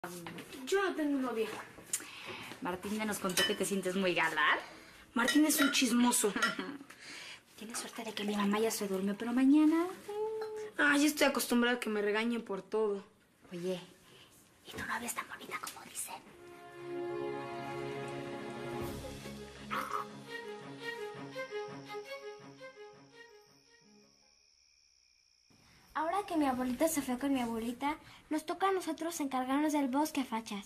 Yo no tengo novia. Martín nos contó que te sientes muy galán. Martín es un chismoso. Tienes suerte de que mi mamá ya se durmió, pero mañana... Ay, estoy acostumbrada a que me regañen por todo. Oye, ¿y tu novia es tan bonita como dicen? Ahora que mi abuelita se fue con mi abuelita, nos toca a nosotros encargarnos del bosque, fachas.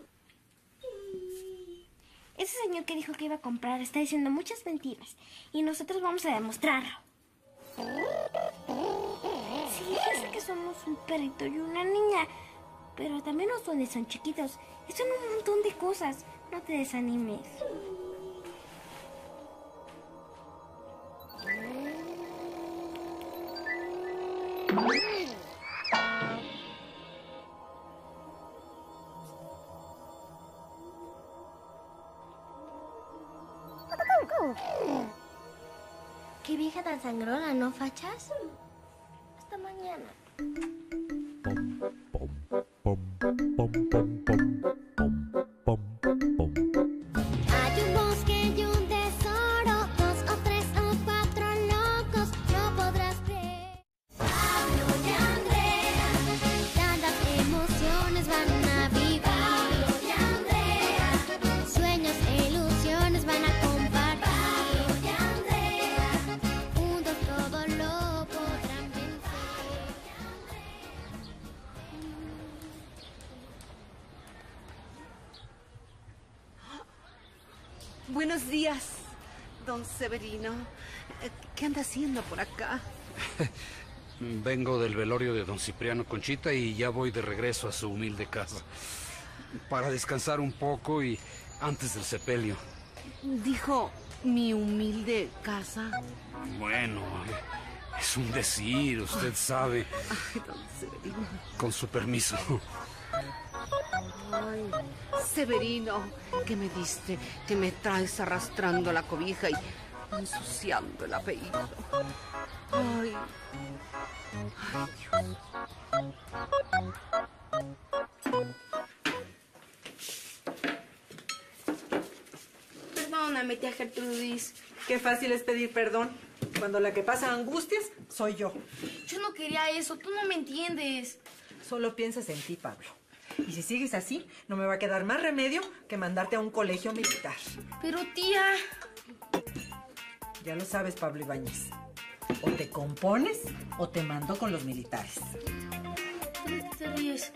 Ese señor que dijo que iba a comprar está diciendo muchas mentiras y nosotros vamos a demostrarlo. Sí, ya sé que somos un perrito y una niña, pero también los duendes son chiquitos y son un montón de cosas. No te desanimes. Qué vieja tan sangrona, ¿no, fachas? Hasta mañana. Hay un bosque y un tesoro, 2 o 3 o 4 locos, no podrás creer. Pablo y Andrea, tantas emociones van a vivir. Pablo y Andrea, sueños e ilusiones van a compartir. Pablo y Andrea, juntos todo lo podrán vencer. Buenos días, don Severino. ¿Qué anda haciendo por acá? Vengo del velorio de don Cipriano Conchita y ya voy de regreso a su humilde casa. Para descansar un poco y antes del sepelio. Dijo, mi humilde casa. Bueno, es un decir, usted sabe. Ay, don Severino. Con su permiso. Ay, Severino, ¿qué me diste? Que me traes arrastrando la cobija y ensuciando el apellido. Ay, ay, Dios. Perdóname, tía Gertrudis. Qué fácil es pedir perdón cuando la que pasa angustias soy yo. Yo no quería eso, tú no me entiendes. Solo piensas en ti, Pablo. Y si sigues así, no me va a quedar más remedio que mandarte a un colegio militar. Pero tía... Ya lo sabes, Pablo Ibáñez. O te compones o te mando con los militares. ¿De qué te ríes?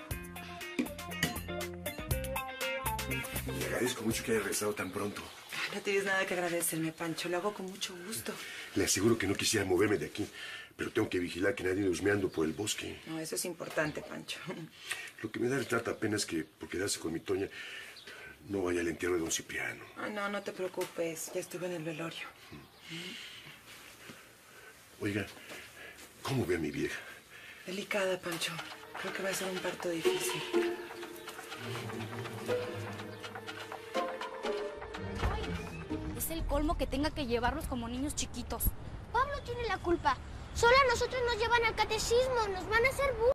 Le agradezco mucho que haya regresado tan pronto. No tienes nada que agradecerme, Pancho. Lo hago con mucho gusto. Le aseguro que no quisiera moverme de aquí, pero tengo que vigilar que nadie ande husmeando por el bosque. No, eso es importante, Pancho. Lo que me da el trato apenas que, por quedarse con mi Toña, no vaya al entierro de don Cipriano. Ay, no, no te preocupes. Ya estuve en el velorio. Oiga, ¿cómo ve a mi vieja? Delicada, Pancho. Creo que va a ser un parto difícil. Es el colmo que tenga que llevarlos como niños chiquitos. Pablo tiene la culpa. Solo a nosotros nos llevan al catecismo. Nos van a hacer bullying.